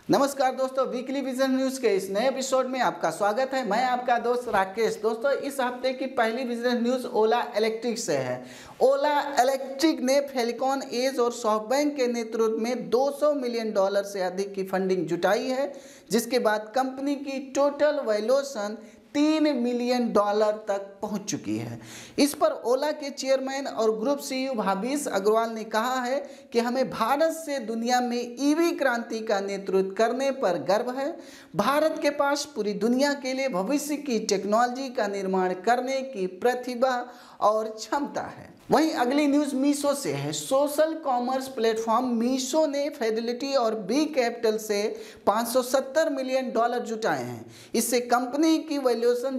नमस्कार दोस्तों, weekly vision news के इस नए एपिसोड में आपका स्वागत है। मैं आपका दोस्त राकेश। दोस्तों, इस हफ्ते की पहली विजन न्यूज ओला इलेक्ट्रिक से है। ओला इलेक्ट्रिक ने फेलिकॉन एज और सॉफ्टबैंक के नेतृत्व में $200 मिलियन से अधिक की फंडिंग जुटाई है, जिसके बाद कंपनी की टोटल वैल्यूएशन $3 मिलियन तक पहुंच चुकी है। इस पर ओला के चेयरमैन और ग्रुप सीईओ भाविश अग्रवाल ने कहा है कि हमें भारत से दुनिया में ईवी क्रांति का नेतृत्व करने पर गर्व है। भारत के पास पूरी दुनिया के लिए भविष्य की टेक्नोलॉजी का निर्माण करने की प्रतिभा और क्षमता है। वहीं अगली न्यूज मीशो से है। सोशल कॉमर्स प्लेटफॉर्म मीशो ने फिडेलिटी और बी कैपिटल से $570 मिलियन जुटाए हैं। इससे कंपनी की वैल्यूएशन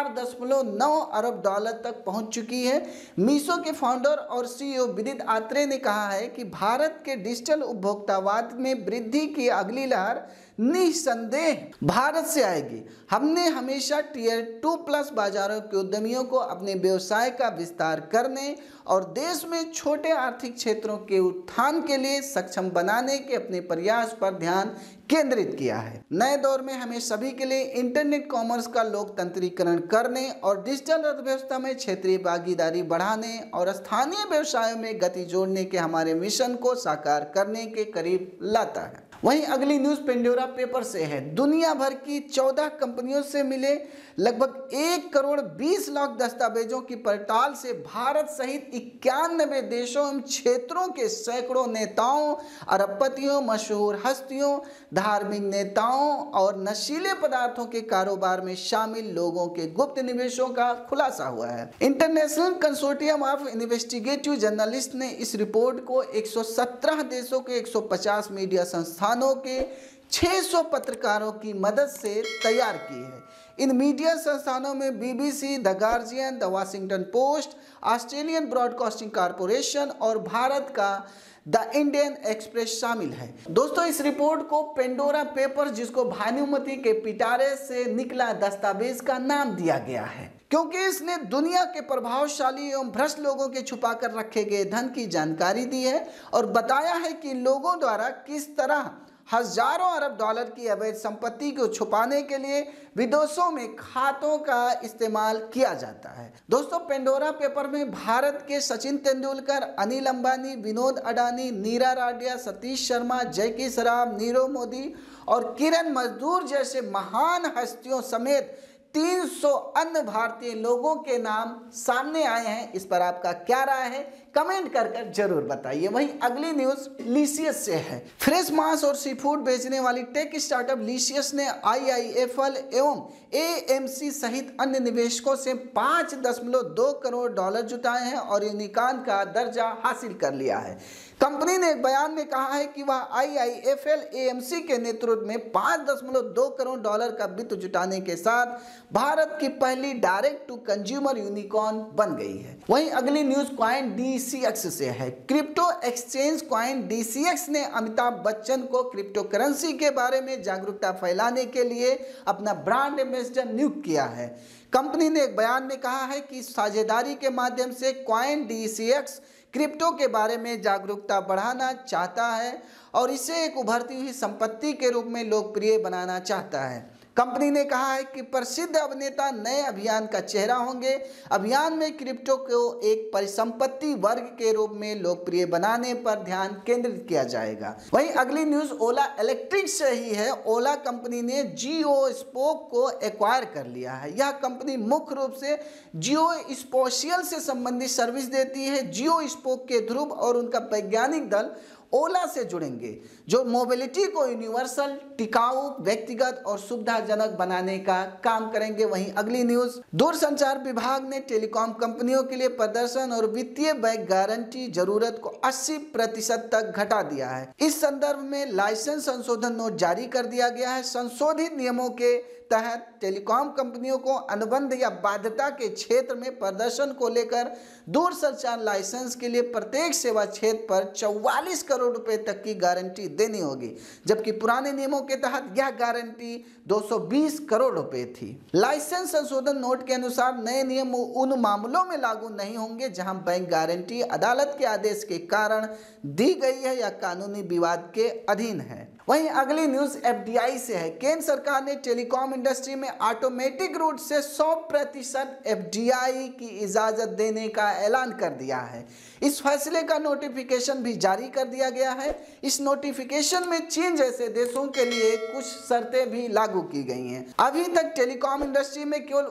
$4.9 अरब तक पहुंच चुकी है। मीशो के फाउंडर और सीईओ विदित आत्रेय ने कहा है कि भारत के डिजिटल उपभोक्तावाद में वृद्धि की अगली लहर निस्संदेह भारत से आएगी। हमने हमेशा टियर 2+ बाजारों के उद्यमियों को अपने व्यवसाय का विस्तार करने और देश में छोटे आर्थिक क्षेत्रों के उत्थान के लिए सक्षम बनाने के अपने प्रयास पर ध्यान केंद्रित किया है। नए दौर में हमें सभी के लिए इंटरनेट कॉमर्स का लोकतंत्रीकरण करने और डिजिटल अर्थव्यवस्था में क्षेत्रीय भागीदारी बढ़ाने और स्थानीय व्यवसायों में गति जोड़ने के हमारे मिशन को साकार करने के करीब लाता है। वहीं अगली न्यूज पेंडोरा पेपर से है। दुनिया भर की 14 कंपनियों से मिले लगभग 1 करोड़ 20 लाख दस्तावेजों की पड़ताल से भारत सहित 91 देशों एवं क्षेत्रों के सैकड़ों नेताओं, अरबपतियों, मशहूर हस्तियों, धार्मिक नेताओं और नशीले पदार्थों के कारोबार में शामिल लोगों के गुप्त निवेशों का खुलासा हुआ है। International consortium of investigative journalist ने इस रिपोर्ट को 117 देशों के 150 मीडिया संस्थानों के 600 पत्रकारों की मदद से तैयार की है। इन मीडिया संस्थानों में BBC, the Guardian, the Washington Post, Australian Broadcasting Corporation और भारत का द इंडियन एक्सप्रेस शामिल है। दोस्तों, इस रिपोर्ट को पेंडोरा पेपर, जिसको भानुमति के पिटारे से निकला दस्तावेज का नाम दिया गया है, क्योंकि इसने दुनिया के प्रभावशाली एवं भ्रष्ट लोगों के छुपाकर रखे गए धन की जानकारी दी है और बताया है कि लोगों द्वारा किस तरह हजारों अरब डॉलर की अवैध संपत्ति को छुपाने के लिए विदेशों में खातों का इस्तेमाल किया जाता है। दोस्तों, पेंडोरा पेपर में भारत के सचिन तेंदुलकर, अनिल अंबानी, विनोद अडानी, नीरा राडिया, सतीश शर्मा, जैकी श्रॉफ, नीरव मोदी और किरण मजदूर जैसे महान हस्तियों समेत 300 अन्य भारतीय लोगों के नाम सामने आए हैं। इस पर आपका क्या राय है, कमेंट कर जरूर बताइए। वहीं अगली न्यूज लीसियस से है। फ्रेश मांस और सी फूड बेचने वाली टेक स्टार्टअप लीसियस ने IIFL एवं AMC सहित अन्य निवेशकों से $5.2 करोड़ जुटाए हैं और यूनिकॉर्न का दर्जा हासिल कर लिया है। कंपनी ने एक बयान में कहा है कि वह IIFL AMC के नेतृत्व में $5.2 करोड़ का वित्त जुटाने के साथ भारत की पहली डायरेक्ट टू कंज्यूमर यूनिकॉर्न बन गई है। वहीं अगली न्यूज कॉइन DCX से है। क्रिप्टो एक्सचेंज कॉइन DCX ने अमिताभ बच्चन को क्रिप्टो करेंसी के बारे में जागरूकता फैलाने के लिए अपना ब्रांड एम्बेसडर नियुक्त किया है। कंपनी ने एक बयान में कहा है कि साझेदारी के माध्यम से कॉइन DCX क्रिप्टो के बारे में जागरूकता बढ़ाना चाहता है और इसे एक उभरती हुई संपत्ति के रूप में लोकप्रिय बनाना चाहता है। कंपनी ने कहा है कि प्रसिद्ध अभिनेता नए अभियान का चेहरा होंगे। अभियान में क्रिप्टो को एक परिसंपत्ति वर्ग के रूप में लोकप्रिय बनाने पर ध्यान केंद्रित किया जाएगा। वहीं अगली न्यूज ओला इलेक्ट्रिक से ही है। ओला कंपनी ने जियो स्पोक को एक्वायर कर लिया है। यह कंपनी मुख्य रूप से जियो स्पेशियल से संबंधित सर्विस देती है। जियो स्पोक के ध्रुव और उनका वैज्ञानिक दल ओला से जुड़ेंगे, जो मोबिलिटी को यूनिवर्सल, टिकाऊ, व्यक्तिगत और सुविधाजनक बनाने का काम करेंगे। वहीं अगली न्यूज, दूरसंचार विभाग ने टेलीकॉम कंपनियों के लिए प्रदर्शन और वित्तीय बैंक गारंटी जरूरत को 80% तक घटा दिया है। इस संदर्भ में लाइसेंस संशोधन नोट जारी कर दिया गया है। संशोधित नियमों के तहत टेलीकॉम कंपनियों को अनुबंध या बाध्यता के क्षेत्र में प्रदर्शन को लेकर दूरसंचार लाइसेंस के लिए प्रत्येक सेवा क्षेत्र पर 44 करोड़ रुपए तक की गारंटी देनी होगी, जबकि पुराने नियमों के तहत यह गारंटी 220 करोड़ रुपए थी। लाइसेंस संशोधन नोट के अनुसार नए नियम उन मामलों में लागू नहीं होंगे जहां बैंक गारंटी अदालत के आदेश के कारण दी गई है या कानूनी विवाद के अधीन है। वहीं अगली न्यूज एफडीआई से है। केंद्र सरकार ने टेलीकॉम इंडस्ट्री में ऑटोमेटिक रूट से 100% एफडीआई की इजाजत देने का ऐलान कर दिया है। इस फैसले का नोटिफिकेशन भी जारी कर दिया गया है। इस नोटिफिकेशन में चीन जैसे देशों के लिए कुछ शर्तें भी लागू की गई हैं। अभी तक टेलीकॉम इंडस्ट्री में केवल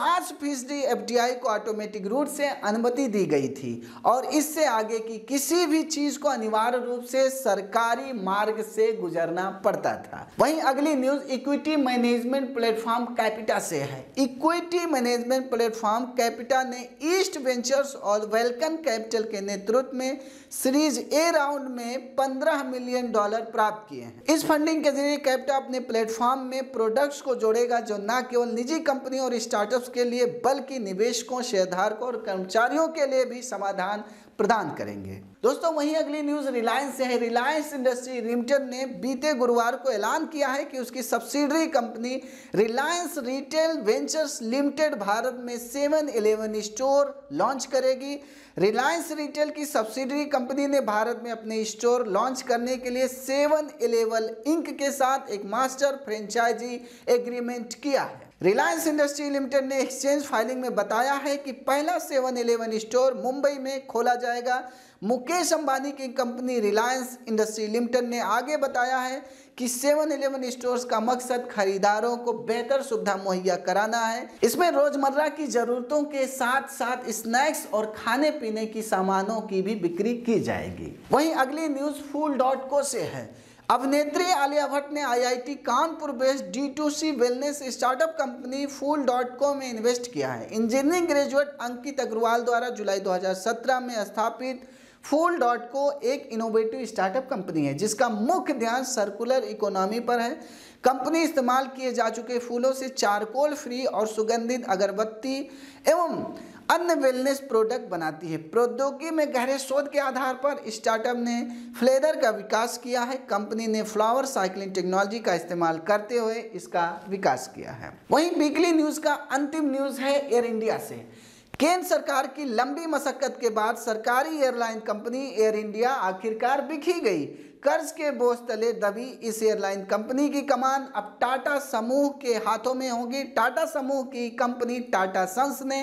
49% एफडीआई को ऑटोमेटिक रूट से अनुमति दी गई थी और इससे आगे की किसी भी चीज को अनिवार्य रूप से सरकारी मार्ग से गुजरना पड़ता था। वहीं अगली news equity management platform Qapita से है। इक्विटी मैनेजमेंट प्लेटफॉर्म कैपिटा ने ईस्ट वेंचर्स और वेलकन कैपिटल के नेतृत्व में सीरीज ए राउंड में $15 मिलियन प्राप्त किए हैं। इस फंडिंग के जरिए कैपिटा अपने प्लेटफॉर्म में प्रोडक्ट्स को जोड़ेगा जो न केवल निजी कंपनी और स्टार्टअप्स के लिए बल्कि निवेशकों, शेयरधारकों और कर्मचारियों के लिए भी समाधान प्रदान करेंगे। दोस्तों वहीं अगली न्यूज रिलायंस से है। रिलायंस इंडस्ट्री लिमिटेड ने बीते गुरुवार को ऐलान किया है कि उसकी subsidiary company Reliance Retail Ventures Limited Bharat में 7-Eleven स्टोर लॉन्च करेगी। रिलायंस रिटेल की सब्सिडरी कंपनी ने भारत में अपने स्टोर लॉन्च करने के लिए 7-Eleven इंक के साथ एक मास्टर फ्रेंचाइजी एग्रीमेंट किया है। रिलायंस इंडस्ट्री लिमिटेड ने एक्सचेंज फाइलिंग में बताया है कि पहला 7-Eleven स्टोर मुंबई में खोला जाएगा। मुकेश अंबानी की कंपनी रिलायंस इंडस्ट्री लिमिटेड ने आगे बताया है कि 7-Eleven स्टोर्स का मकसद खरीदारों को बेहतर सुविधा मुहैया कराना है। इसमें रोजमर्रा की जरूरतों के साथ साथ स्नैक्स और खाने पीने की सामानों की भी बिक्री की जाएगी। वहीं अगली न्यूज Fool.co से है। अभिनेत्री आलिया भट्ट ने IIT Kanpur based D2C wellness startup company Fool.co में इन्वेस्ट किया है। इंजीनियरिंग ग्रेजुएट अंकित अग्रवाल द्वारा जुलाई 2017 में स्थापित Fool.co एक इनोवेटिव स्टार्टअप कंपनी है जिसका मुख्य ध्यान सर्कुलर इकोनॉमी पर है। कंपनी इस्तेमाल किए जा चुके फूलों से चारकोल फ्री और सुगंधित अगरबत्ती एवं अन्य वेलनेस प्रोडक्ट बनाती है। प्रौद्योगिकी में गहरे शोध के आधार पर स्टार्टअप ने फ्लेदर का विकास किया है। कंपनी ने फ्लावर साइक्लिंग टेक्नोलॉजी का इस्तेमाल करते हुए इसका विकास किया है। वहीं वीकली न्यूज का अंतिम न्यूज है एयर इंडिया से। केंद्र सरकार की लंबी मशक्कत के बाद सरकारी एयरलाइन कंपनी एयर इंडिया आखिरकार बिखी गई। कर्ज के बोझ तले दबी इस एयरलाइन कंपनी की कमान अब टाटा समूह के हाथों में होगी। टाटा समूह की कंपनी टाटा सन्स ने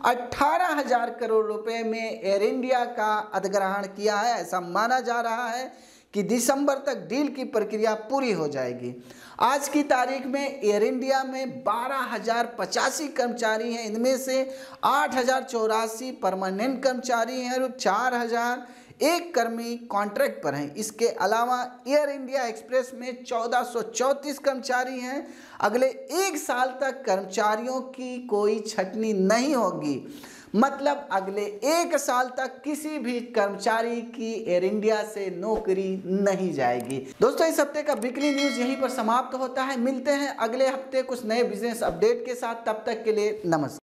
18,000 करोड़ रुपए में एयर इंडिया का अधिग्रहण किया है। ऐसा माना जा रहा है कि दिसंबर तक डील की प्रक्रिया पूरी हो जाएगी। आज की तारीख में एयर इंडिया में 12,085 कर्मचारी हैं। इनमें से 8,084 परमानेंट कर्मचारी हैं और 4,001 कर्मी कॉन्ट्रैक्ट पर हैं। इसके अलावा एयर इंडिया एक्सप्रेस में 1,434 कर्मचारी हैं। अगले 1 साल तक कर्मचारियों की कोई छंटनी नहीं होगी, मतलब अगले 1 साल तक किसी भी कर्मचारी की एयर इंडिया से नौकरी नहीं जाएगी। दोस्तों इस हफ्ते का वीकली न्यूज यहीं पर समाप्त होता है। मिलते हैं अगले हफ्ते कुछ नए बिजनेस अपडेट के साथ। तब तक के लिए नमस्कार।